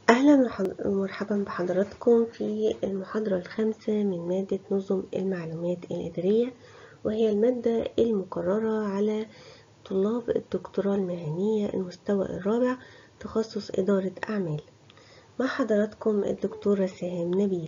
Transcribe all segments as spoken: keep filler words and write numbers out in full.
أهلا ومرحبا بحضراتكم في المحاضرة الخامسة من مادة نظم المعلومات الإدارية، وهي المادة المقررة على طلاب الدكتوراه المهنية المستوى الرابع تخصص إدارة أعمال. مع حضراتكم الدكتورة سهام نبيل.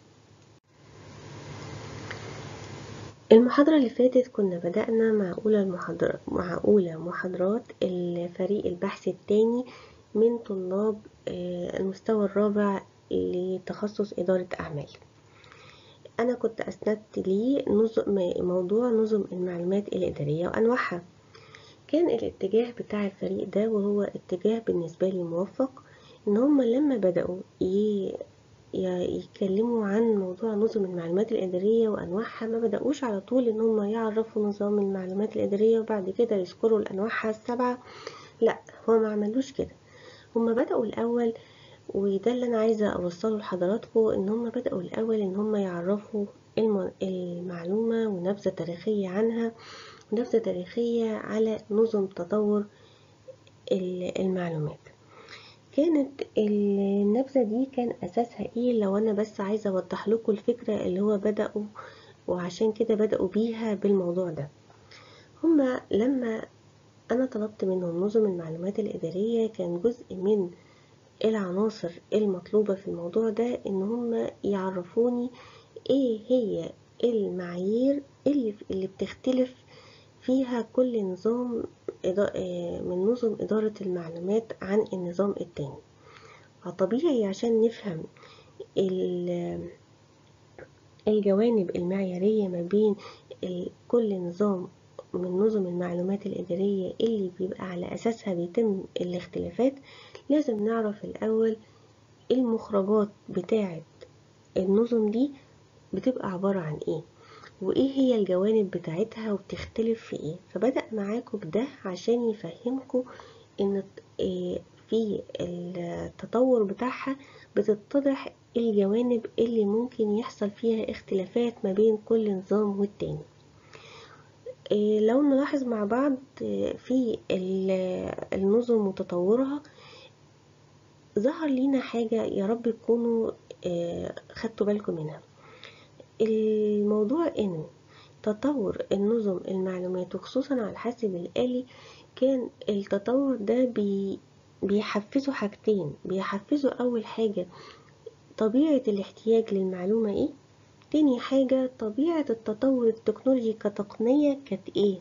المحاضرة اللي فاتت كنا بدأنا مع أولى المحاضرة مع أولى محاضرات الفريق البحث الثاني من طلاب المستوى الرابع لتخصص إدارة أعمال. أنا كنت أسندت لي نظم موضوع نظم المعلومات الإدارية وأنواعها. كان الاتجاه بتاع الفريق ده وهو اتجاه بالنسبة لي موفق، إن هم لما بدأوا يتكلموا عن موضوع نظم المعلومات الإدارية وأنواعها ما بدأوش على طول إن هم يعرفوا نظام المعلومات الإدارية وبعد كده يذكروا الأنواعها السبعة. لا، هو ما عملوش كده. هم بدأوا الأول، وده اللي أنا عايزة أوصله لحضراتكم، إن هم بدأوا الأول إن هم يعرفوا المعلومة ونبذة تاريخية عنها، ونبذة تاريخية على نظم تطور المعلومات. كانت النبذة دي كان أساسها إيه؟ لو أنا بس عايزة أوضح لكم الفكرة اللي هو بدأوا، وعشان كده بدأوا بيها بالموضوع ده. هما لما أنا طلبت منهم نظم المعلومات الإدارية، كان جزء من العناصر المطلوبة في الموضوع ده إن هم يعرفوني إيه هي المعايير اللي, اللي بتختلف فيها كل نظام من نظم إدارة المعلومات عن النظام التاني. فطبيعي عشان نفهم الجوانب المعيارية ما بين كل نظام من نظم المعلومات الإدارية اللي بيبقى على أساسها بيتم الاختلافات، لازم نعرف الأول المخرجات بتاعة النظم دي بتبقى عبارة عن ايه، وايه هي الجوانب بتاعتها وبتختلف في ايه. فبدأ معاكم بده عشان يفهمكم ان في التطور بتاعها بتتضح الجوانب اللي ممكن يحصل فيها اختلافات ما بين كل نظام والتاني. لو نلاحظ مع بعض في النظم وتطورها، ظهر لينا حاجة يا رب تكونوا خدتوا بالكم منها. الموضوع ان تطور النظم المعلومات وخصوصا على الحاسب الآلي، كان التطور ده بي بيحفزوا حاجتين. بيحفزوا اول حاجة طبيعة الاحتياج للمعلومة ايه، تاني حاجة طبيعة التطور التكنولوجي كتقنية كانت ايه.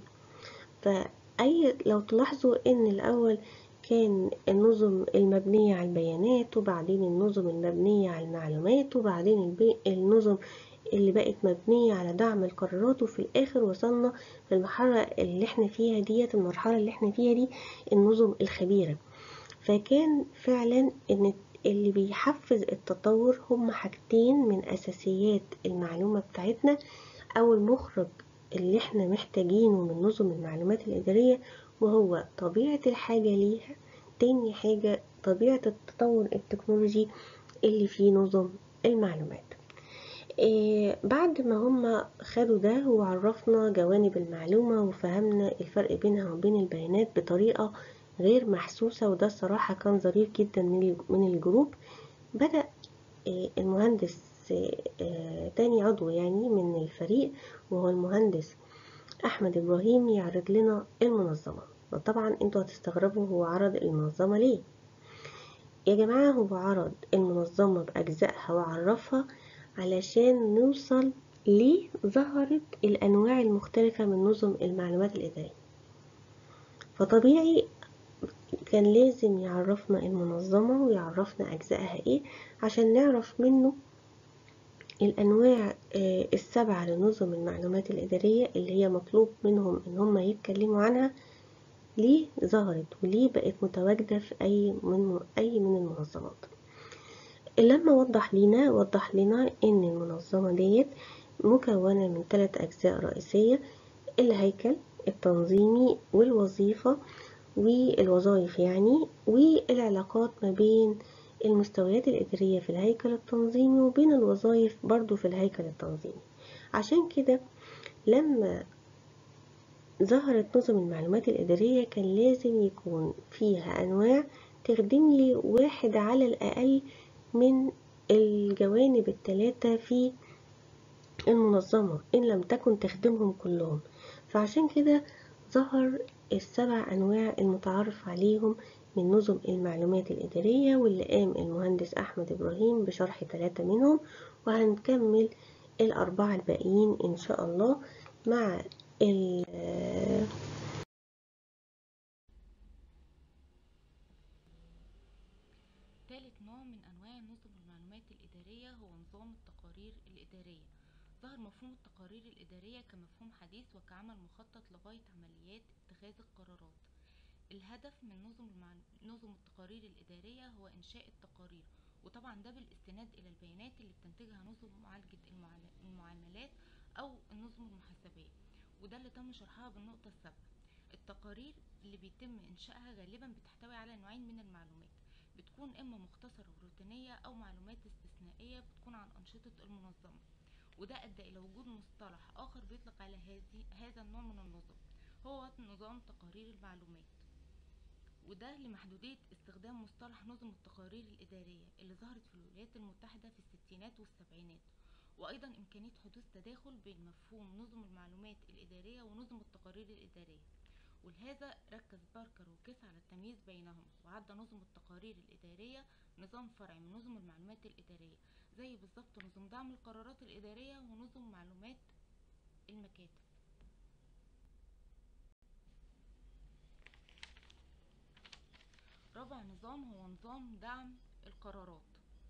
فأي لو تلاحظوا ان الاول كان النظم المبنية على البيانات، وبعدين النظم المبنية على المعلومات، وبعدين النظم اللي بقت مبنية على دعم القرارات، وفي الآخر وصلنا في المرحلة اللي احنا فيها ديت المرحلة اللي احنا فيها دي النظم الخبيرة. فكان فعلا ان اللي بيحفز التطور هم حاجتين من أساسيات المعلومة بتاعتنا، أو المخرج اللي احنا محتاجينه من نظم المعلومات الإدارية، وهو طبيعة الحاجة ليها، تاني حاجة طبيعة التطور التكنولوجي اللي فيه نظم المعلومات. إيه بعد ما هم خدوا ده وعرفنا جوانب المعلومة وفهمنا الفرق بينها وبين البيانات بطريقة غير محسوسة، وده الصراحة كان ظريف جدا من الجروب، بدأ إيه المهندس إيه تاني عضو يعني من الفريق، وهو المهندس أحمد إبراهيم، يعرض لنا المنظمة. وطبعا انتوا هتستغربوا هو عرض المنظمة ليه. يا جماعة، هو عرض المنظمة بأجزائها وعرفها علشان نوصل ليه ظهرت الأنواع المختلفة من نظم المعلومات الإدارية. فطبيعي كان لازم يعرفنا المنظمة ويعرفنا أجزائها إيه عشان نعرف منه الأنواع السبعة لنظم المعلومات الإدارية اللي هي مطلوب منهم إن هم يتكلموا عنها، ليه ظهرت وليه بقت متواجدة في أي من أي من المنظمات. لما وضح لنا وضح لنا ان المنظمة ديت مكونة من ثلاث اجزاء رئيسية: الهيكل التنظيمي والوظيفة والوظائف يعني، والعلاقات ما بين المستويات الإدارية في الهيكل التنظيمي وبين الوظائف برضو في الهيكل التنظيمي. عشان كده لما ظهرت نظم المعلومات الإدارية كان لازم يكون فيها أنواع تخدم لي واحد على الأقل من الجوانب الثلاثة في المنظمة إن لم تكن تخدمهم كلهم. فعشان كده ظهر السبع أنواع المتعارف عليهم من نظم المعلومات الإدارية، واللي قام المهندس أحمد إبراهيم بشرح ثلاثة منهم، وهنكمل الأربعة الباقيين إن شاء الله مع ال ثالث نوع من أنواع نظم المعلومات الإدارية هو نظام التقارير الإدارية. ظهر مفهوم التقارير الإدارية كمفهوم حديث وكعمل مخطط لغاية عمليات اتخاذ القرارات. الهدف من نظم, المعل... نظم التقارير الإدارية هو إنشاء التقارير، وطبعا ده بالاستناد إلى البيانات اللي بتنتجها نظم معالجة المعال... المعاملات أو النظم المحاسبية، وده اللي تم شرحها بالنقطة السابقة. التقارير اللي بيتم إنشائها غالبا بتحتوي على نوعين من المعلومات، بتكون إما مختصرة وروتينية أو معلومات استثنائية بتكون عن أنشطة المنظمة، وده أدى إلى وجود مصطلح آخر بيطلق على هذه هذا النوع من النظم، هو نظام تقارير المعلومات، وده لمحدودية استخدام مصطلح نظم التقارير الإدارية اللي ظهرت في الولايات المتحدة في الستينات والسبعينات، وأيضا إمكانية حدوث تداخل بين مفهوم نظم المعلومات الإدارية ونظم التقارير الإدارية. ولهذا ركز باركر وكيس على التمييز بينهم، وعد نظم التقارير الإدارية نظام فرعي من نظم المعلومات الإدارية، زي بالظبط نظم دعم القرارات الإدارية ونظم معلومات المكاتب. رابع نظام هو نظام دعم القرارات.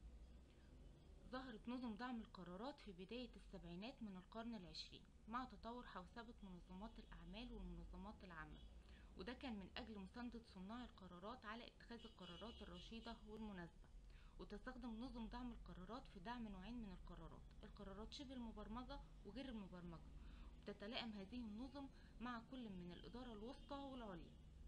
ظهرت نظم دعم القرارات في بداية السبعينات من القرن العشرين مع تطور حوسبة منظمات الأعمال والمنظمات العامة، وده كان من أجل مساندة صناع القرارات على اتخاذ القرارات الرشيدة والمناسبة. وتستخدم نظم دعم القرارات في دعم نوعين من القرارات، القرارات شبه المبرمجة وغير المبرمجة، وتتلائم هذه النظم مع كل من الإدارة الوسطى والعليا.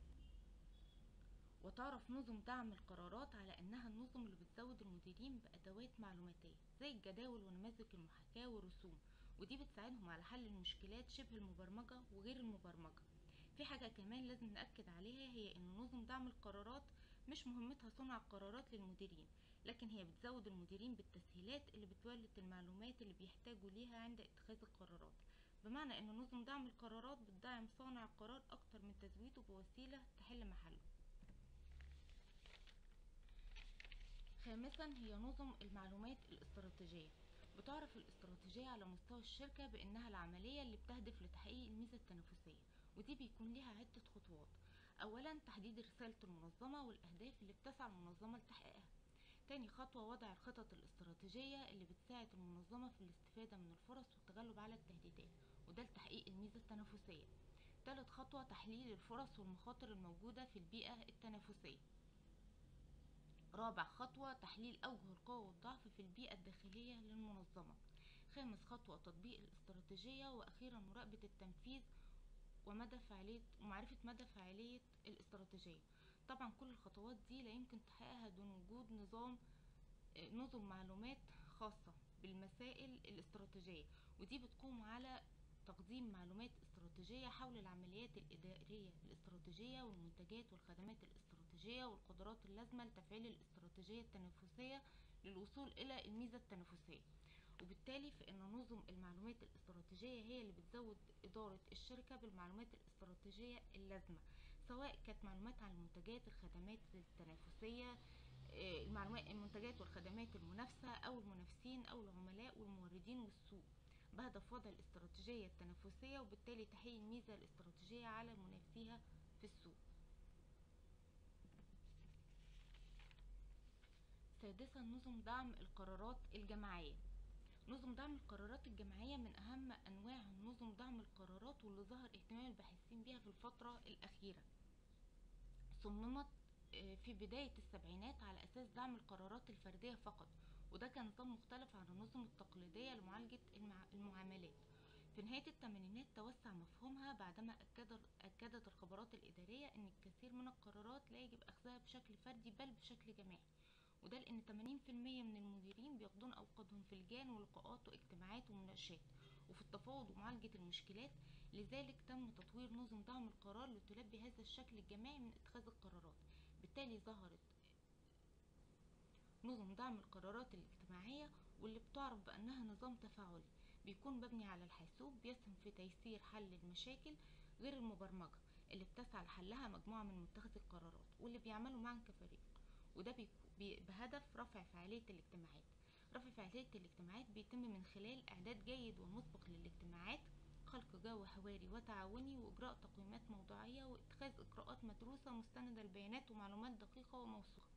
وتعرف نظم دعم القرارات على أنها النظم اللي بتزود المديرين بأدوات معلوماتية زي الجداول ونماذج المحاكاة والرسوم، ودي بتساعدهم على حل المشكلات شبه المبرمجة وغير المبرمجة. في حاجة كمان لازم نأكد عليها، هي أن نظم دعم القرارات مش مهمتها صنع القرارات للمديرين، لكن هي بتزود المديرين بالتسهيلات اللي بتولد المعلومات اللي بيحتاجوا ليها عند اتخاذ القرارات، بمعنى أن نظم دعم القرارات بتدعم صانع القرار أكتر من تزويده بوسيلة تحل محله. خامسا هي نظم المعلومات الاستراتيجية. بتعرف الاستراتيجية على مستوى الشركة بأنها العملية اللي بتهدف لتحقيق الميزة التنافسية، ودي بيكون لها عدة خطوات. أولا تحديد رسالة المنظمة والأهداف اللي بتسعى المنظمة لتحقيقها. تاني خطوة وضع الخطط الاستراتيجية اللي بتساعد المنظمة في الاستفادة من الفرص والتغلب على التهديدات، وده لتحقيق الميزة التنافسية. تالت خطوة تحليل الفرص والمخاطر الموجودة في البيئة التنافسية. رابع خطوة تحليل أوجه القوة والضعف في البيئة الداخلية للمنظمة. خامس خطوة تطبيق الاستراتيجية. وأخيرا مراقبة التنفيذ ومدى فعالية ومعرفة مدى فعالية الاستراتيجية. طبعا كل الخطوات دي لا يمكن تحقيقها دون وجود نظام نظم معلومات خاصة بالمسائل الاستراتيجية، ودي بتقوم على تقديم معلومات استراتيجية حول العمليات الإدارية الاستراتيجية والمنتجات والخدمات الاستراتيجية والقدرات اللازمة لتفعيل الاستراتيجية التنافسية للوصول إلى الميزة التنافسية. وبالتالي فإن نظم المعلومات الاستراتيجية هي اللي بتزود إدارة الشركة بالمعلومات الاستراتيجية اللازمة، سواء كانت معلومات عن المنتجات الخدمات التنافسية، المعلومات المنتجات والخدمات المنافسة أو المنافسين أو العملاء والموردين والسوق، بهدف وضع الاستراتيجية التنافسية وبالتالي تحقيق الميزة الاستراتيجية على منافسيها في السوق. سادسا نظم دعم القرارات الجماعية. نظم دعم القرارات الجماعية من أهم أنواع نظم دعم القرارات، واللي ظهر اهتمام الباحثين بها في الفترة الأخيرة. صممت في بداية السبعينات على أساس دعم القرارات الفردية فقط، وده كان نظام مختلف عن النظم التقليدية لمعالجة المعاملات. في نهاية الثمانينات توسع مفهومها بعدما أكد أكدت الخبرات الإدارية أن الكثير من القرارات لا يجب أخذها بشكل فردي بل بشكل جماعي، وده لأن ثمانين في المية من المديرين بيقضون أوقاتهم في لجان ولقاءات واجتماعات ومناقشات وفي التفاوض ومعالجة المشكلات. لذلك تم تطوير نظم دعم القرار لتلبي هذا الشكل الجماعي من اتخاذ القرارات. بالتالي ظهرت نظم دعم القرارات الاجتماعية، واللي بتعرف بأنها نظام تفاعلي بيكون مبني على الحاسوب، بيسهم في تيسير حل المشاكل غير المبرمجة اللي بتسعى لحلها مجموعة من متخذي القرارات واللي بيعملوا معا كفريق، وده بهدف رفع فعالية الاجتماعات. رفع فعالية الاجتماعات بيتم من خلال إعداد جيد ومسبق للاجتماعات، خلق جو حواري وتعاوني، وإجراء تقييمات موضوعية، واتخاذ إجراءات مدروسة مستندة لبيانات ومعلومات دقيقة وموثوقة.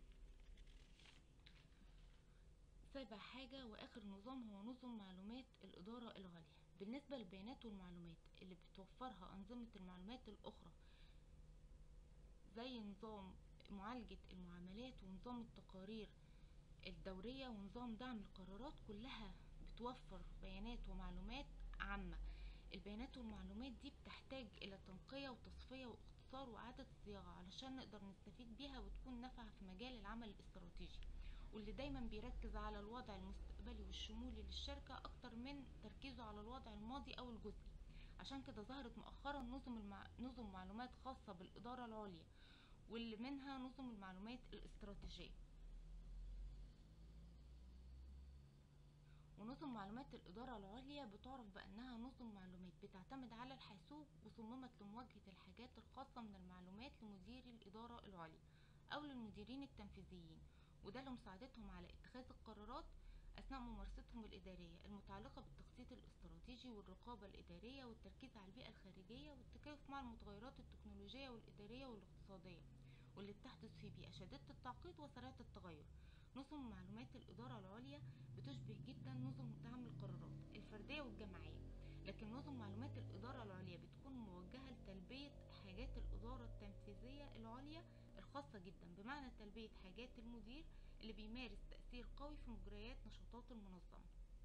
سابع حاجة وآخر نظام هو نظم معلومات الإدارة العليا. بالنسبة للبيانات والمعلومات اللي بتوفرها أنظمة المعلومات الأخرى زي نظام معالجة المعاملات ونظام التقارير الدورية ونظام دعم القرارات، كلها بتوفر بيانات ومعلومات عامة. البيانات والمعلومات دي بتحتاج إلى تنقية وتصفية واختصار وإعادة صياغة علشان نقدر نستفيد بيها وتكون نافعة في مجال العمل الاستراتيجي، واللي دايما بيركز على الوضع المستقبلي والشمولي للشركة أكتر من تركيزه على الوضع الماضي أو الجزئي. عشان كده ظهرت مؤخرا نظم, المع... نظم معلومات خاصة بالإدارة العليا، واللي منها نظم المعلومات الاستراتيجية. ونظم معلومات الإدارة العليا بتعرف بأنها نظم معلومات بتعتمد على الحاسوب، وصممت لمواجهة الحاجات الخاصة من المعلومات لمدير الإدارة العليا أو للمديرين التنفيذيين، وده لمساعدتهم على اتخاذ القرارات أثناء ممارستهم الإدارية المتعلقة بالتخطيط الاستراتيجي والرقابة الإدارية والتركيز على البيئة الخارجية والتكيف مع المتغيرات التكنولوجية والإدارية والاقتصادية واللي بتحدث في بيئة شديدة التعقيد وسريعة التغير. نظم معلومات الإدارة العليا بتشبه جدا نظم دعم القرارات الفردية والجماعية، لكن نظم معلومات الإدارة العليا بتكون موجهة لتلبية حاجات الإدارة التنفيذية العليا الخاصة جدا، بمعنى تلبية حاجات المدير اللي بيمارس تأثير قوي في مجريات نشاطات المنظمة.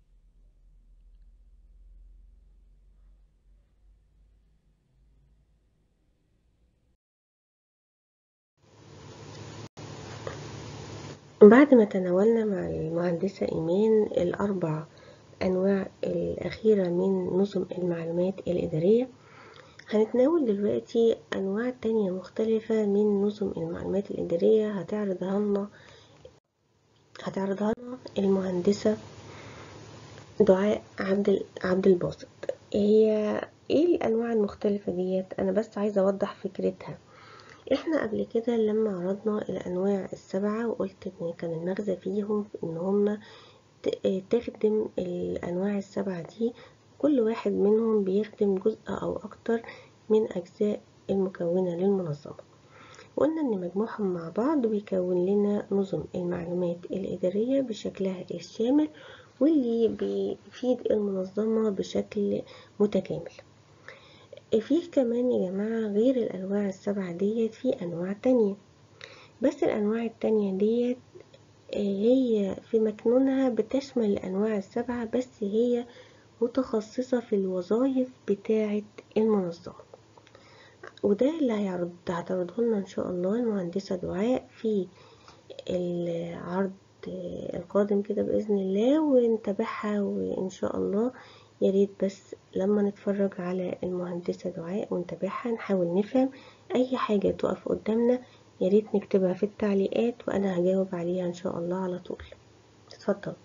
بعد ما تناولنا مع المهندسة إيمان الأربع أنواع الأخيرة من نظم المعلومات الإدارية، هنتناول دلوقتي أنواع تانية مختلفة من نظم المعلومات الإدارية هتعرضها لنا هتعرضها لنا المهندسة دعاء عبد عبد الباسط. هي ايه الأنواع المختلفة ديت؟ أنا بس عايزة أوضح فكرتها. احنا قبل كده لما عرضنا الأنواع السبعة وقلت إن كان المغزى فيهم إن هما تخدم الأنواع السبعة دي، كل واحد منهم بيخدم جزء أو أكتر من أجزاء المكونة للمنظمة. وقلنا إن مجموعهم مع بعض بيكون لنا نظم المعلومات الإدارية بشكلها الشامل واللي بيفيد المنظمة بشكل متكامل. فيه كمان يا جماعة غير الأنواع السبعة ديت في أنواع تانية، بس الأنواع التانية ديت هي في مكنونها بتشمل الأنواع السبعة، بس هي متخصصة في الوظائف بتاعة المنظمة، وده اللي هيعرض هتعرضه لنا إن شاء الله المهندسة دعاء في العرض القادم كده بإذن الله، ونتابعها وإن شاء الله. ياريت بس لما نتفرج على المهندسة دعاء ونتابعها نحاول نفهم أي حاجة تقف قدامنا، ياريت نكتبها في التعليقات وأنا هجاوب عليها إن شاء الله على طول. اتفضل.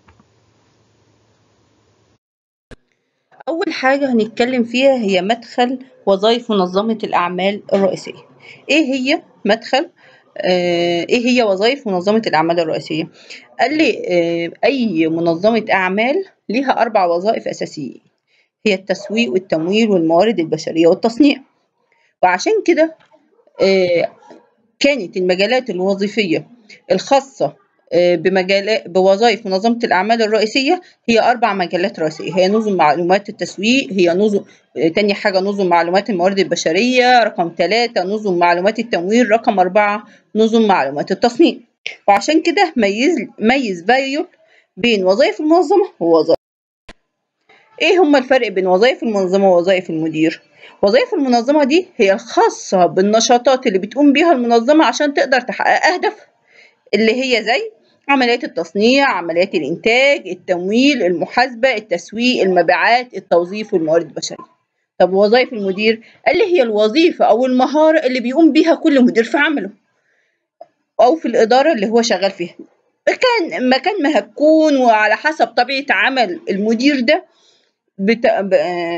أول حاجة هنتكلم فيها هي مدخل وظائف منظمة الأعمال الرئيسية. إيه هي مدخل آه إيه هي وظائف منظمة الأعمال الرئيسية؟ قال لي آه أي منظمة أعمال ليها أربع وظائف أساسية، هي التسويق والتمويل والموارد البشرية والتصنيع. وعشان كده آه كانت المجالات الوظيفية الخاصة بمجالات بوظائف منظمة الأعمال الرئيسية هي أربع مجالات رئيسية، هي نظم معلومات التسويق، هي نظم تاني حاجة نظم معلومات الموارد البشرية، رقم ثلاثة نظم معلومات التمويل، رقم أربعة نظم معلومات التصنيع. وعشان كده ميز ميز فايول بين وظائف المنظمة ووظائف. إيه هما الفرق بين وظائف المنظمة ووظائف المدير؟ وظائف المنظمة دي هي الخاصة بالنشاطات اللي بتقوم بيها المنظمة عشان تقدر تحقق أهدافها، اللي هي زي عمليات التصنيع، عمليات الإنتاج، التمويل، المحاسبة، التسويق، المبيعات، التوظيف والموارد البشرية. طب وظائف المدير قال لي هي الوظيفة أو المهارة اللي بيقوم بيها كل مدير في عمله أو في الإدارة اللي هو شغال فيها. مكان مكان ما هتكون وعلى حسب طبيعة عمل المدير ده بت... ب...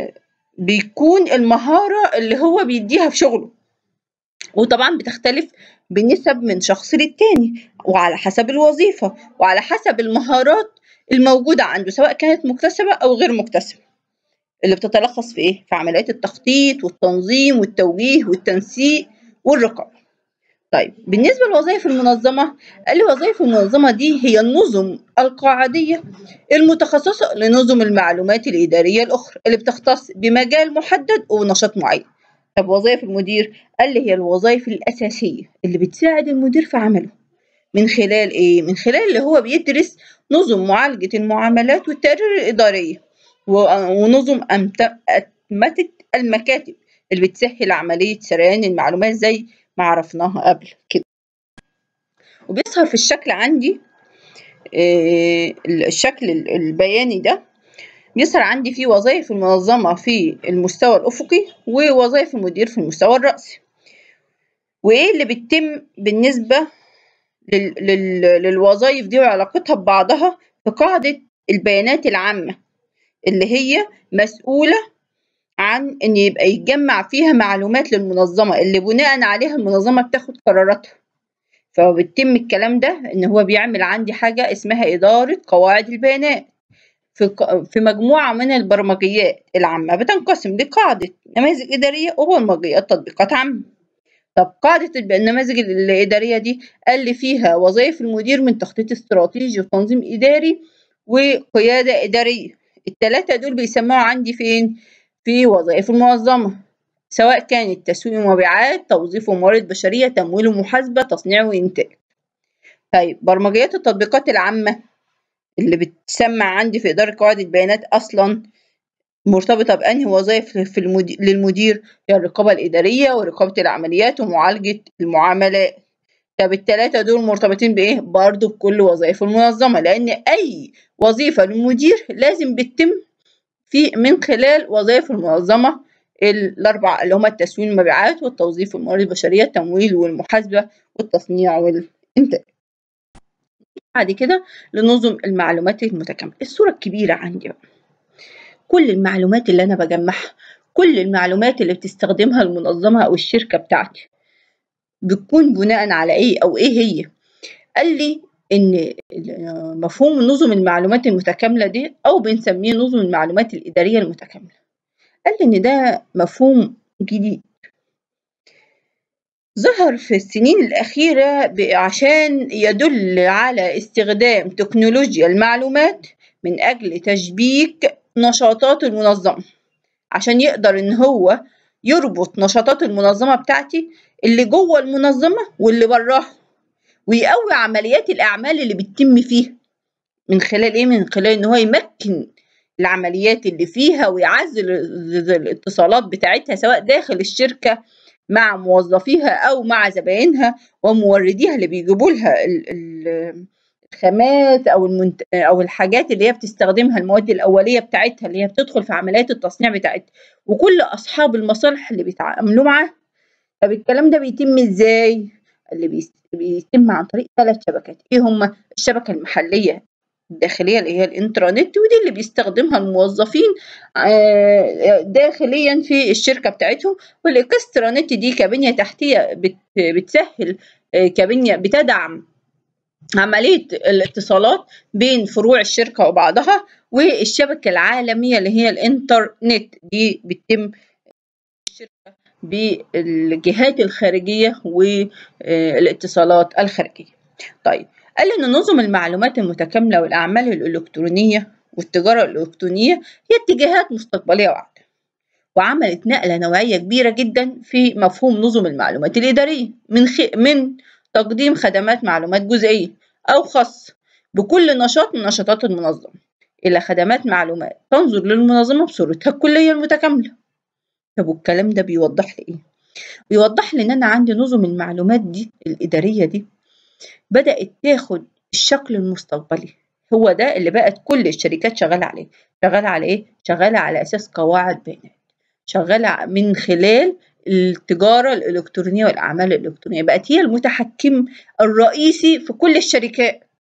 بيكون المهارة اللي هو بيديها في شغله، وطبعا بتختلف بنسب من شخص للتاني وعلى حسب الوظيفة وعلى حسب المهارات الموجودة عنده سواء كانت مكتسبة أو غير مكتسبة، اللي بتتلخص في إيه؟ في عمليات التخطيط والتنظيم والتوجيه والتنسيق والرقابة. طيب بالنسبة للوظائف المنظمة، قال لي وظائف المنظمة دي هي النظم القاعدية المتخصصة لنظم المعلومات الإدارية الأخرى اللي بتختص بمجال محدد ونشاط معين. طب وظائف المدير، قال لي هي الوظائف الأساسية اللي بتساعد المدير في عمله من خلال إيه؟ من خلال اللي هو بيدرس نظم معالجة المعاملات والتقارير الإدارية ونظم أتمتة المكاتب اللي بتسهل عملية سريان المعلومات زي ما عرفناها قبل كده. وبيظهر في الشكل عندي إيه الشكل البياني ده، بيظهر عندي فيه وظائف المنظمة في المستوى الأفقي ووظائف المدير في المستوى الرأسي. وإيه اللي بيتم بالنسبة لل لل للوظائف دي وعلاقتها ببعضها في قاعدة البيانات العامة اللي هي مسؤولة عن إن يبقى يتجمع فيها معلومات للمنظمة اللي بناء عليها المنظمة بتاخد قراراتها. فبيتم الكلام ده إن هو بيعمل عندي حاجة اسمها إدارة قواعد البيانات في في مجموعة من البرمجيات العامة بتنقسم لقاعدة نماذج إدارية وبرمجيات تطبيقات عامة. طب قاعدة النماذج الإدارية دي قال لي فيها وظائف المدير من تخطيط استراتيجي وتنظيم إداري وقيادة إدارية. الثلاثة دول بيسموها عندي فين؟ في وظائف المنظمة، سواء كانت تسويق ومبيعات، توظيف وموارد بشرية، تمويل ومحاسبة، تصنيع وإنتاج. طيب برمجيات التطبيقات العامة اللي بتسمع عندي في إدارة قواعد البيانات أصلا مرتبطة بأنهي وظائف في المدير للمدير؟ هي الرقابة الإدارية ورقابة العمليات ومعالجة المعاملات. طب الثلاثة دول مرتبطين بإيه؟ برضه بكل وظائف المنظمة، لأن أي وظيفة للمدير لازم بتتم في من خلال وظائف المنظمة الأربعة اللي هما التسويق والمبيعات والتوظيف والموارد البشرية التمويل والمحاسبة والتصنيع والإنتاج. بعد كده لنظم المعلومات المتكاملة. الصورة الكبيرة عندي بقى كل المعلومات اللي أنا بجمعها، كل المعلومات اللي بتستخدمها المنظمة أو الشركة بتاعتي بتكون بناء على إيه أو إيه هي؟ قال لي إن مفهوم نظم المعلومات المتكاملة دي أو بنسميه نظم المعلومات الإدارية المتكاملة. قال لي إن ده مفهوم جديد ظهر في السنين الأخيرة عشان يدل على استخدام تكنولوجيا المعلومات من أجل تشبيك نشاطات المنظمة، عشان يقدر إن هو يربط نشاطات المنظمة بتاعتي اللي جوه المنظمة واللي براها، ويقوي عمليات الأعمال اللي بتتم فيها من خلال إيه؟ من خلال إن هو يمكن العمليات اللي فيها ويعزل الاتصالات بتاعتها سواء داخل الشركة مع موظفيها أو مع زبائنها ومورديها اللي بيجيبوا لها الخامات أو المنت... أو الحاجات اللي هي بتستخدمها، المواد الأولية بتاعتها اللي هي بتدخل في عمليات التصنيع بتاعتها، وكل أصحاب المصالح اللي بيتعاملوا معاها. طب الكلام ده بيتم إزاي؟ اللي بيتم عن طريق ثلاث شبكات. إيه هما؟ الشبكة المحلية الداخلية اللي هي الإنترانت، ودي اللي بيستخدمها الموظفين داخليا في الشركة بتاعتهم، والإكسترانت دي كبنية تحتية بتسهل كبنية بتدعم عملية الاتصالات بين فروع الشركة وبعضها، والشبكة العالمية اللي هي الإنترنت دي بتتم الشركة بالجهات الخارجية والاتصالات الخارجية. طيب قال لي إن نظم المعلومات المتكاملة والأعمال الإلكترونية والتجارة الإلكترونية هي اتجاهات مستقبلية واحدة، وعملت نقلة نوعية كبيرة جدا في مفهوم نظم المعلومات الإدارية من خ... من تقديم خدمات معلومات جزئية أو خاصة بكل نشاط من نشاطات المنظمة إلى خدمات معلومات تنظر للمنظمة بصورتها الكلية المتكاملة. طب والكلام ده بيوضح لي إيه؟ بيوضح لي إن أنا عندي نظم المعلومات دي الإدارية دي بدأت تاخد الشكل المستقبلي، هو ده اللي بقت كل الشركات شغالة عليه. شغالة على إيه؟ شغالة على أساس قواعد بيانات، شغالة من خلال التجارة الإلكترونية والأعمال الإلكترونية، بقت هي المتحكم الرئيسي في كل الشركات،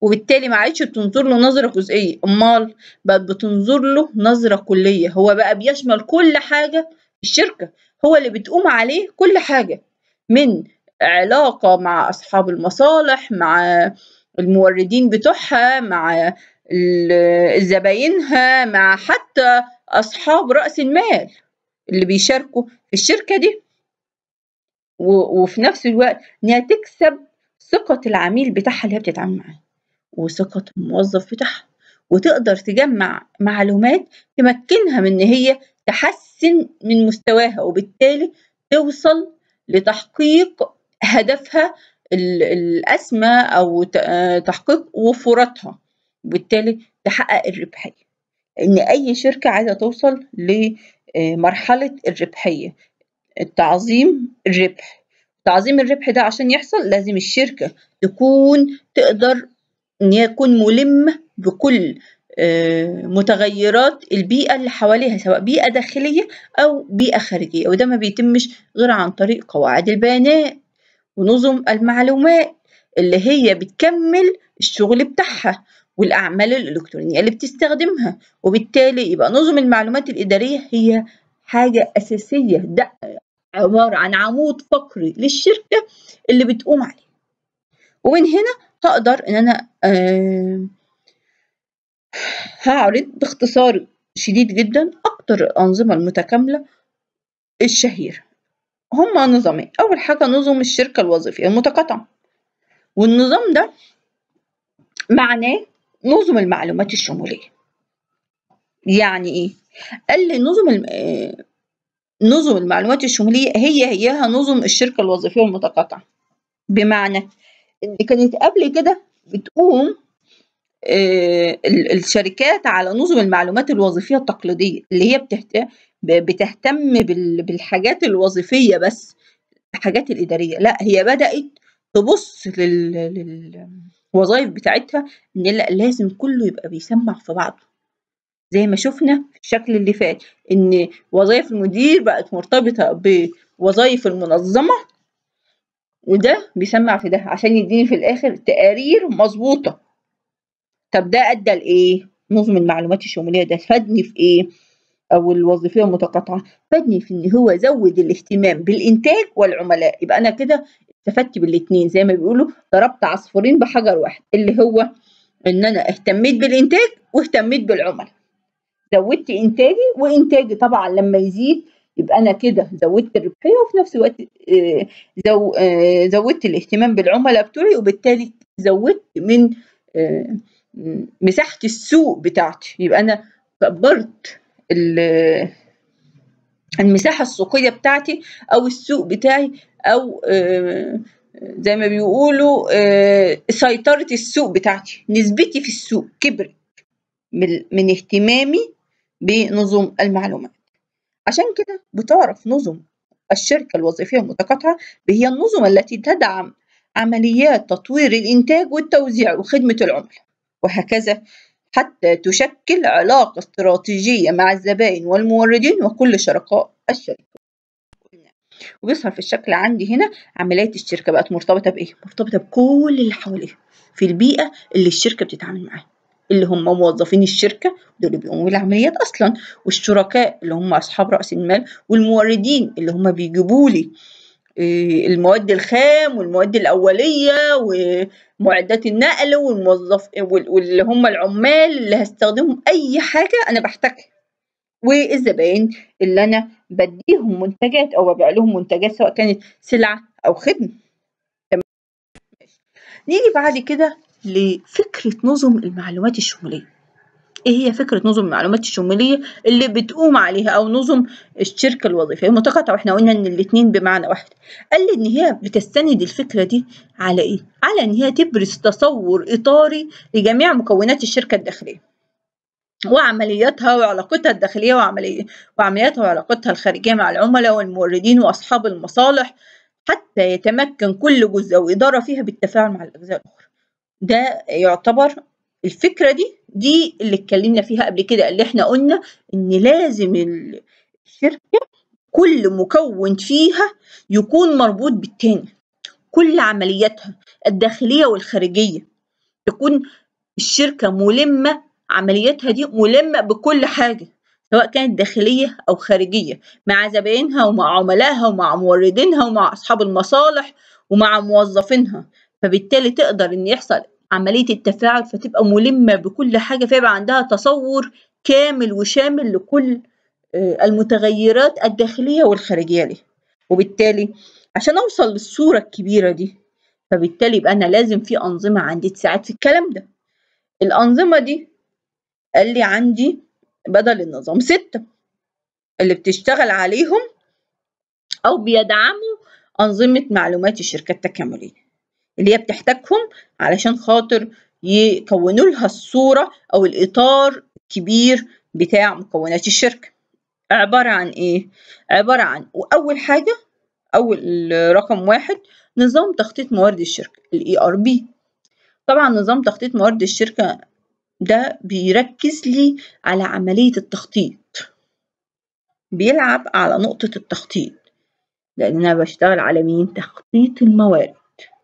وبالتالي ما عادش بتنظر له نظرة جزئية، أمال بقت بتنظر له نظرة كلية. هو بقى بيشمل كل حاجة في الشركة، هو اللي بتقوم عليه كل حاجة، من علاقة مع أصحاب المصالح، مع الموردين بتوعها، مع زباينها، مع حتى أصحاب رأس المال اللي بيشاركوا في الشركة دي. وفي نفس الوقت إنها تكسب ثقة العميل بتاعها اللي هي بتتعامل معاه، وثقة الموظف بتاعها، وتقدر تجمع معلومات تمكنها من إن هي تحسن من مستواها، وبالتالي توصل لتحقيق هدفها الأسمى أو تحقيق وفراتها، وبالتالي تحقق الربحية. إن أي شركة عايزة توصل لمرحلة الربحية، التعظيم الربح. تعظيم الربح ده عشان يحصل لازم الشركة تكون تقدر إن هي تكون ملمة بكل متغيرات البيئة اللي حواليها، سواء بيئة داخلية أو بيئة خارجية، وده ما بيتمش غير عن طريق قواعد البيانات ونظم المعلومات اللي هي بتكمل الشغل بتاعها والأعمال الإلكترونية اللي بتستخدمها. وبالتالي يبقى نظم المعلومات الإدارية هي حاجة أساسية، ده عبارة عن عمود فقري للشركة اللي بتقوم عليه. ومن هنا هقدر إن أنا آه هعرض باختصار شديد جدا أكتر الأنظمة المتكاملة الشهيرة. هما نظامين. أول حاجة نظم الشركة الوظيفية المتقاطعة، والنظام ده معناه نظم المعلومات الشمولية. يعني إيه؟ قال لي نظم نظم المعلومات الشمولية هي هيها نظم الشركة الوظيفية المتقاطعة، بمعنى إن كانت قبل كده بتقوم الشركات على نظم المعلومات الوظيفية التقليدية اللي هي بتهتم بالحاجات الوظيفية بس، الحاجات الإدارية. لا، هي بدأت تبص للوظائف بتاعتها إن لا، لازم كله يبقى بيسمع في بعضه، زي ما شفنا في الشكل اللي فات إن وظائف المدير بقت مرتبطة بوظائف المنظمة، وده بيسمع في ده عشان يديني في الآخر تقارير مظبوطة. طب ده أدى لإيه؟ نظم المعلومات الشمولية ده فادني في إيه؟ أو الوظيفية المتقاطعة فادني في إن هو زود الاهتمام بالإنتاج والعملاء. يبقى أنا كده استفدت بالاتنين، زي ما بيقولوا ضربت عصفورين بحجر واحد، اللي هو إن أنا اهتميت بالإنتاج واهتميت بالعملاء. زودت إنتاجي، وإنتاجي طبعا لما يزيد يبقى أنا كده زودت الربحية، وفي نفس الوقت زو زودت الاهتمام بالعملاء بتوعي، وبالتالي زودت من مساحة السوق بتاعتي. يبقى أنا كبرت المساحة السوقية بتاعتي أو السوق بتاعي، أو زي ما بيقولوا سيطرة السوق بتاعتي، نسبتي في السوق كبرت من اهتمامي بنظم المعلومات. عشان كده بتعرف نظم الشركة الوظيفية المتقاطعة هي النظم التي تدعم عمليات تطوير الإنتاج والتوزيع وخدمة العملاء، وهكذا حتى تشكل علاقة استراتيجية مع الزبائن والموردين وكل شركاء الشركة. وبيظهر في الشكل عندي هنا عمليات الشركة بقت مرتبطة بإيه؟ مرتبطة بكل اللي حواليها في البيئة اللي الشركة بتتعامل معاها، اللي هم موظفين الشركة دول اللي بيقوموا بالعمليات أصلا، والشركاء اللي هم أصحاب رأس المال، والموردين اللي هم بيجيبوا لي المواد الخام والمواد الأولية ومعدات النقل، والموظف واللي هم العمال اللي هستخدمهم أي حاجة أنا بحتاجها، والزبائن اللي أنا بديهم منتجات أو ببيع لهم منتجات سواء كانت سلعة أو خدمة. تمام. نيجي بعد كده لفكرة نظم المعلومات الشمولية. إيه هي فكرة نظم المعلومات الشمولية اللي بتقوم عليها أو نظم الشركة الوظيفية المتقاطعة؟ وإحنا قلنا إن الاتنين بمعنى واحد. قال لي إن هي بتستند الفكرة دي على إيه؟ على إن هي تبرز تصور إطاري لجميع مكونات الشركة الداخلية وعملياتها وعلاقتها الداخلية وعملية وعملياتها وعلاقتها الخارجية مع العملاء والموردين وأصحاب المصالح، حتى يتمكن كل جزء وإدارة فيها بالتفاعل مع الأجزاء الأخرى. ده يعتبر الفكرة دي دي اللي اتكلمنا فيها قبل كده، اللي احنا قلنا إن لازم الشركة كل مكون فيها يكون مربوط بالتاني، كل عملياتها الداخلية والخارجية تكون الشركة ملمة، عملياتها دي ملمة بكل حاجة سواء كانت داخلية أو خارجية، مع زباينها ومع عملائها ومع موردينها ومع أصحاب المصالح ومع موظفينها، فبالتالي تقدر إن يحصل عملية التفاعل، فتبقى ملمة بكل حاجة، فيبقى عندها تصور كامل وشامل لكل المتغيرات الداخلية والخارجية ليه. وبالتالي عشان أوصل للصورة الكبيرة دي، فبالتالي يبقى أنا لازم في أنظمة عندي تساعد في الكلام ده. الأنظمة دي قال لي عندي بدل النظام ستة اللي بتشتغل عليهم أو بيدعموا أنظمة معلومات الشركة التكاملية اللي هي بتحتاجهم علشان خاطر يكونوا لها الصورة أو الإطار الكبير بتاع مكونات الشركة. عبارة عن إيه؟ عبارة عن وأول حاجة أول رقم واحد نظام تخطيط موارد الشركة ال إي آر بي. طبعا نظام تخطيط موارد الشركة ده بيركز لي على عملية التخطيط، بيلعب على نقطة التخطيط، لأن أنا بشتغل على مين؟ تخطيط الموارد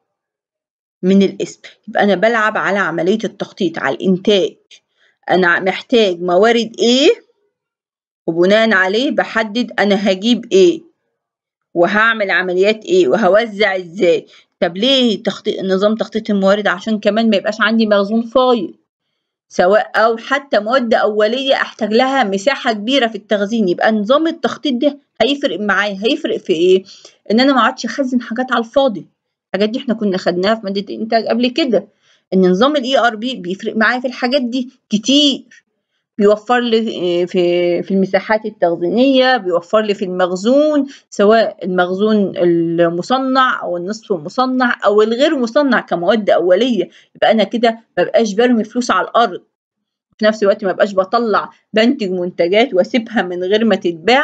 من الاسم. يبقى أنا بلعب على عملية التخطيط، على الإنتاج. أنا محتاج موارد إيه، وبناء عليه بحدد أنا هجيب إيه وهعمل عمليات إيه وهوزع إزاي. طب ليه تخطيط نظام تخطيط الموارد؟ عشان كمان ما يبقاش عندي مخزون فايض، سواء أو حتى مواد أولية أحتاج لها مساحة كبيرة في التخزين. يبقى نظام التخطيط ده هيفرق معايا. هيفرق في إيه؟ إن أنا ما اقعدش أخزن حاجات على الفاضي. الحاجات دي إحنا كنا خدناها في مادة الإنتاج قبل كده، إن نظام الإي آر بي بيفرق معايا في الحاجات دي كتير. بيوفر لي في في المساحات التخزينية، بيوفر لي في المخزون، سواء المخزون المصنع أو النصف المصنع أو الغير مصنع كمواد أولية. يبقى أنا كده ما بقاش برمي فلوس على الأرض، في نفس الوقت ما بقاش بطلع بنتج منتجات واسيبها من غير ما تتباع،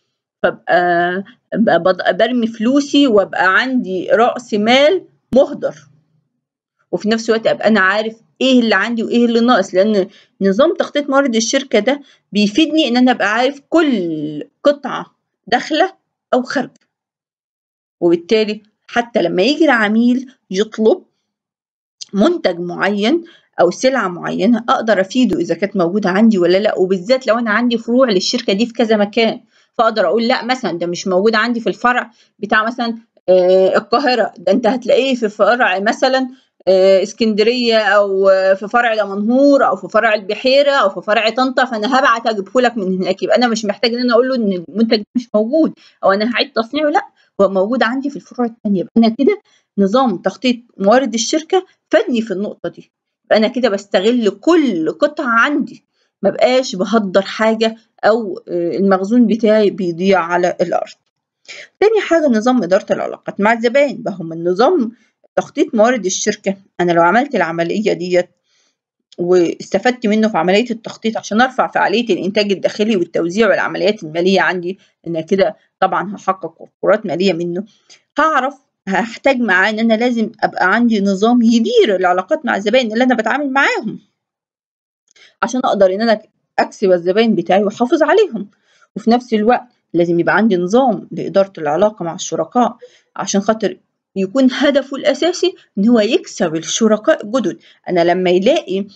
فبقى برمي فلوسي وابقى عندي رأس مال مهدر. وفي نفس الوقت ابقى انا عارف ايه اللي عندي وايه اللي ناقص، لان نظام تخطيط موارد الشركه ده بيفيدني ان انا ابقى عارف كل قطعه داخله او خارجه. وبالتالي حتى لما يجي العميل يطلب منتج معين او سلعه معينه اقدر افيده اذا كانت موجوده عندي ولا لا. وبالذات لو انا عندي فروع للشركه دي في كذا مكان، فاقدر اقول لا مثلا ده مش موجود عندي في الفرع بتاع مثلا آه القاهره، ده انت هتلاقيه في فرع مثلا آه اسكندريه، او في فرع دمنهور، او في فرع البحيره، او في فرع طنطا، فانا هبعت اجيبه لك من هناك. يبقى انا مش محتاج ان انا اقول له ان المنتج مش موجود او انا هعيد تصنيعه، لا هو موجود عندي في الفروع الثانيه. يبقى انا كده نظام تخطيط موارد الشركه فادني في النقطه دي. يبقى انا كده بستغل كل قطعه عندي، ما بقاش بهدر حاجه او المخزون بتاعي بيضيع على الارض. تاني حاجه نظام اداره العلاقات مع الزبائن. بهم النظام تخطيط موارد الشركه، انا لو عملت العمليه ديت واستفدت منه في عمليه التخطيط عشان ارفع فعاليه الانتاج الداخلي والتوزيع والعمليات الماليه عندي، ان كده طبعا هحقق وفرات ماليه منه، هعرف هحتاج معاه ان انا لازم ابقى عندي نظام يدير العلاقات مع الزبائن اللي انا بتعامل معاهم، عشان اقدر ان انا اكسب الزبائن بتاعي واحافظ عليهم. وفي نفس الوقت لازم يبقى عندي نظام لاداره العلاقه مع الشركاء، عشان خاطر يكون هدفه الاساسي ان هو يكسب الشركاء الجدد. انا لما يلاقي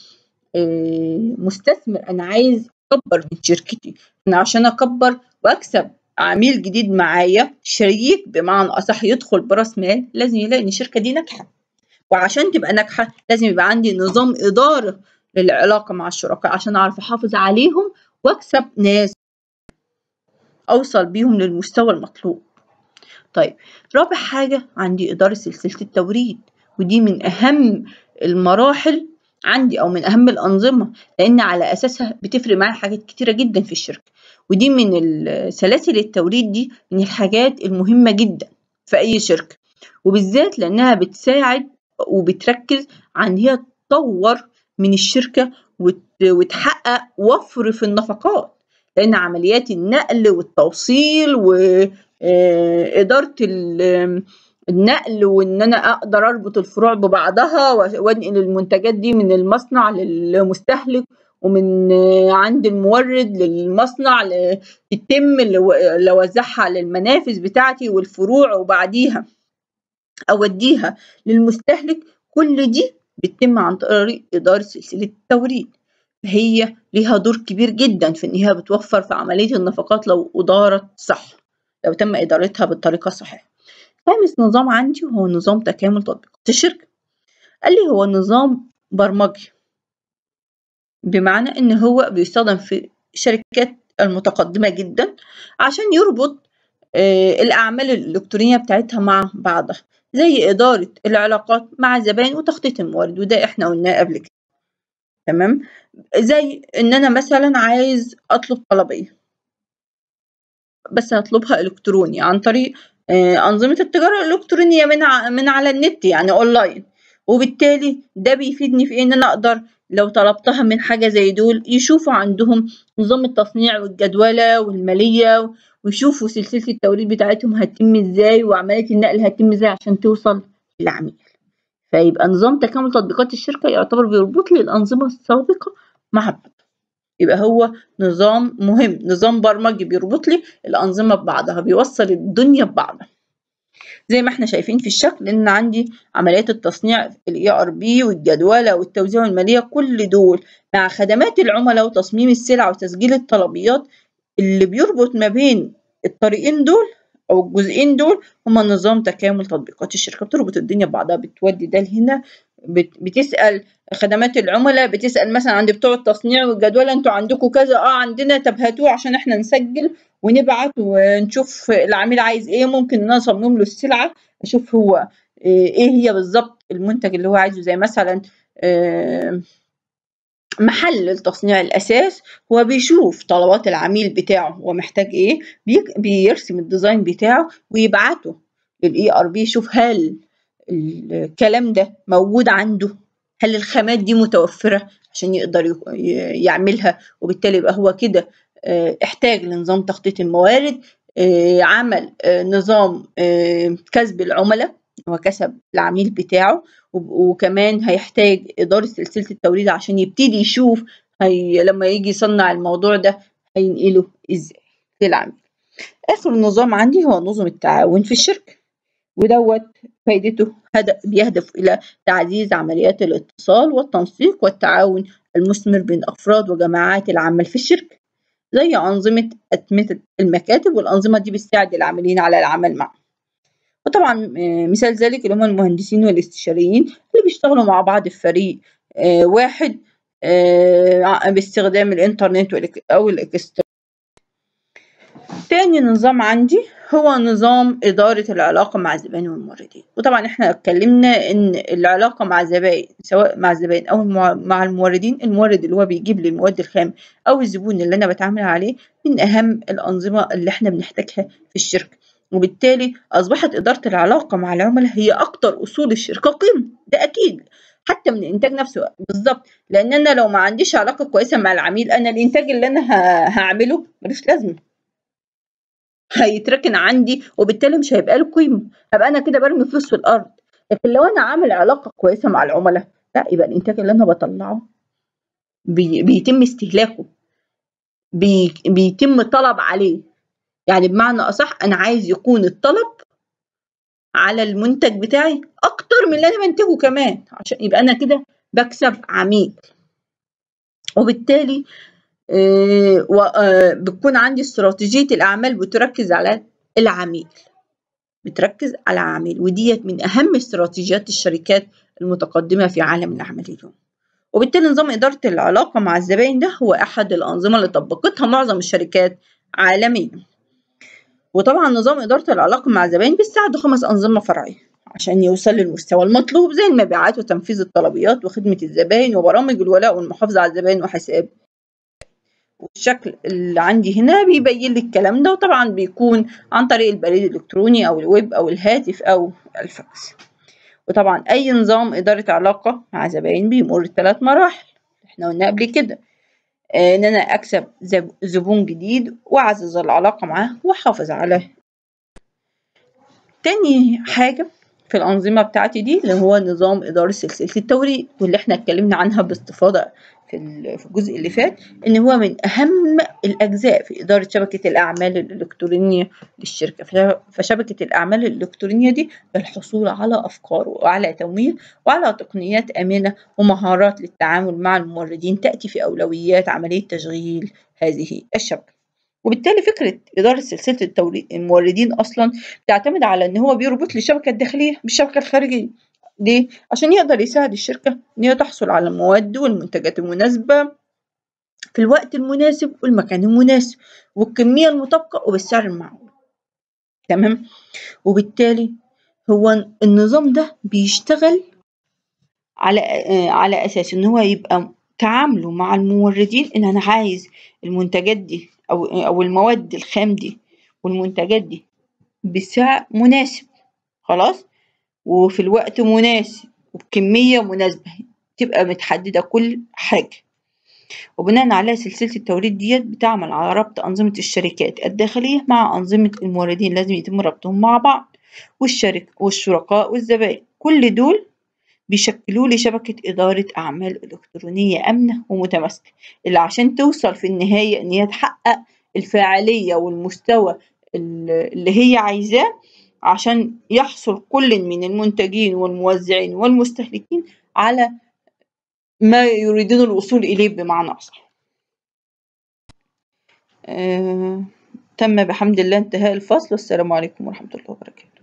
مستثمر انا عايز اكبر من شركتي، انا عشان اكبر واكسب عميل جديد معايا، شريك بمعنى اصح يدخل براس مال، لازم يلاقي ان الشركه دي ناجحه. وعشان تبقى ناجحه لازم يبقى عندي نظام اداره للعلاقه مع الشركاء عشان اعرف احافظ عليهم واكسب ناس اوصل بيهم للمستوى المطلوب. طيب رابع حاجه عندي اداره سلسله التوريد، ودي من اهم المراحل عندي او من اهم الانظمه، لان على اساسها بتفرق معايا حاجات كتيره جدا في الشركه. ودي من سلاسل التوريد دي من الحاجات المهمه جدا في اي شركه، وبالذات لانها بتساعد وبتركز عن هي تطور من الشركه وتحقق وفر في النفقات، لان عمليات النقل والتوصيل واداره النقل وان انا اقدر اربط الفروع ببعضها وانقل المنتجات دي من المصنع للمستهلك ومن عند المورد للمصنع تتم لوزعها للمنافذ بتاعتي والفروع وبعديها اوديها للمستهلك. كل دي بتتم عن طريق إدارة سلسلة التوريد، فهي ليها دور كبير جدا في إنها بتوفر في عملية النفقات لو أدارت صح، لو تم إدارتها بالطريقة الصحيحة. خامس نظام عندي هو نظام تكامل تطبيقات الشركة. قال لي هو نظام برمجي، بمعنى إن هو بيستخدم في الشركات المتقدمة جدا عشان يربط الأعمال الإلكترونية بتاعتها مع بعضها، زي إدارة العلاقات مع الزبائن وتخطيط الموارد، وده إحنا قلناه قبل كده. تمام. زي إن أنا مثلا عايز أطلب طلبية، بس هطلبها إلكتروني عن طريق أنظمة التجارة الإلكترونية من من على النت، يعني أونلاين، وبالتالي ده بيفيدني في إن أنا أقدر لو طلبتها من حاجة زي دول يشوفوا عندهم نظام التصنيع والجدولة والمالية، ويشوفوا سلسلة التوريد بتاعتهم هتتم إزاي، وعملية النقل هتتم إزاي عشان توصل للعميل. فيبقى نظام تكامل تطبيقات الشركة يعتبر بيربط لي الأنظمة السابقة مع بعض. يبقى هو نظام مهم، نظام برمجي بيربط لي الأنظمة ببعضها، بيوصل الدنيا ببعضها. زي ما احنا شايفين في الشكل إن عندي عمليات التصنيع ال إي آر بي والجدولة والتوزيع والمالية، كل دول مع خدمات العملاء وتصميم السلع وتسجيل الطلبيات. اللي بيربط ما بين الطريقين دول أو الجزئين دول هما نظام تكامل تطبيقات الشركة، بتربط الدنيا ببعضها، بتودي ده لهنا، بتسأل خدمات العملاء، بتسأل مثلا عند بتوع التصنيع والجدولة انتوا عندكم كذا، اه عندنا، طب هاتوه عشان احنا نسجل ونبعت ونشوف العميل عايز ايه، ممكن ان انا اصمم له السلعة، اشوف هو ايه هي بالظبط المنتج اللي هو عايزه. زي مثلا محل التصنيع الأساس هو بيشوف طلبات العميل بتاعه هو محتاج ايه، بيرسم الديزاين بتاعه ويبعته للإي آر بي، يشوف هل الكلام ده موجود عنده، هل الخامات دي متوفرة عشان يقدر يعملها، وبالتالي يبقى هو كده احتاج لنظام تخطيط الموارد، عمل نظام كسب العملاء، هو كسب العميل بتاعه، وكمان هيحتاج إدارة سلسلة التوريد عشان يبتدي يشوف هي لما يجي يصنع الموضوع ده هينقله ازاي للعميل. آخر نظام عندي هو نظم التعاون في الشركة، ودوت فايدته بيهدف إلى تعزيز عمليات الاتصال والتنسيق والتعاون المثمر بين أفراد وجماعات العمل في الشركة، زي أنظمة أتمتة المكاتب، والأنظمة دي بتساعد العاملين على العمل معا. وطبعا مثال ذلك اللي هم المهندسين والاستشاريين اللي بيشتغلوا مع بعض في فريق واحد باستخدام الإنترنت أو الإكسترا. تاني نظام عندي هو نظام إدارة العلاقة مع الزبائن والموردين. وطبعا احنا اتكلمنا ان العلاقة مع الزبائن سواء مع الزبائن او مع الموردين، المورد اللي هو بيجيب لي المواد الخام او الزبون اللي انا بتعامل عليه، من اهم الأنظمة اللي احنا بنحتاجها في الشركة، وبالتالي أصبحت إدارة العلاقة مع العملاء هي أكتر أصول الشركة قيمة. ده أكيد حتى من الإنتاج نفسه بالظبط، لأن أنا لو ما عنديش علاقة كويسة مع العميل، أنا الإنتاج اللي أنا هعمله ملوش لازمة، هيتركن عندي، وبالتالي مش هيبقى له قيمة، هبقى أنا كده برمي فلوس في الأرض. لكن لو أنا عامل علاقة كويسة مع العملاء، لا، يبقى الإنتاج اللي أنا بطلعه بي بيتم استهلاكه، بي بيتم طلب عليه، يعني بمعنى أصح أنا عايز يكون الطلب على المنتج بتاعي أكتر من اللي أنا بنتجه كمان، عشان يبقى أنا كده بكسب عميل. وبالتالي آه آه بتكون عندي استراتيجية الأعمال بتركز على العميل، بتركز على العميل، وديت من أهم استراتيجيات الشركات المتقدمة في عالم الأعمال اليوم. وبالتالي نظام إدارة العلاقة مع الزبائن ده هو أحد الأنظمة اللي طبقتها معظم الشركات عالميا. وطبعا نظام إدارة العلاقة مع الزبائن بيستعد خمس أنظمة فرعية عشان يوصل للمستوى المطلوب، زي المبيعات وتنفيذ الطلبيات وخدمة الزبائن وبرامج الولاء والمحافظة على الزبائن وحساب. والشكل اللي عندي هنا بيبين لي الكلام ده، وطبعا بيكون عن طريق البريد الإلكتروني أو الويب أو الهاتف أو الفاكس. وطبعا أي نظام إدارة علاقة مع زبائن بيمر ثلاث مراحل احنا قلنا قبل كده، ان انا اكسب زبون جديد واعزز العلاقة معاه واحافظ عليه. تاني حاجة في الأنظمة بتاعتي دي اللي هو نظام إدارة سلسلة التوريد، واللي احنا اتكلمنا عنها باستفاضة في الجزء اللي فات إن هو من أهم الأجزاء في إدارة شبكة الأعمال الإلكترونية للشركة. فشبكة الأعمال الإلكترونية دي الحصول على أفكار وعلى تمويل وعلى تقنيات آمنة ومهارات للتعامل مع الموردين تأتي في أولويات عملية تشغيل هذه الشبكة. وبالتالي فكرة إدارة سلسلة التوريد الموردين أصلا بتعتمد على إن هو بيربط الشبكة الداخلية بالشبكة الخارجية. ليه؟ عشان يقدر يساعد الشركة إن هي تحصل على المواد والمنتجات المناسبة في الوقت المناسب والمكان المناسب والكمية المطابقة وبالسعر المعقول. تمام؟ وبالتالي هو النظام ده بيشتغل على على أساس إن هو يبقى تعامله مع الموردين إن أنا عايز المنتجات دي أو أو المواد الخام دي والمنتجات دي بسعر مناسب، خلاص، وفي الوقت مناسب وبكمية مناسبة، تبقى متحددة كل حاجة. وبناء على سلسلة التوريد ديت بتعمل على ربط أنظمة الشركات الداخلية مع أنظمة الموردين، لازم يتم ربطهم مع بعض، والشركة والشركاء والزبائن، كل دول بيشكلوا لي شبكة إدارة أعمال إلكترونية آمنة ومتماسكة، اللي عشان توصل في النهاية إن هي تحقق الفاعلية والمستوى اللي هي عايزاه عشان يحصل كل من المنتجين والموزعين والمستهلكين على ما يريدون الوصول إليه بمعنى أصح. آه، تم بحمد الله انتهاء الفصل. والسلام عليكم ورحمة الله وبركاته.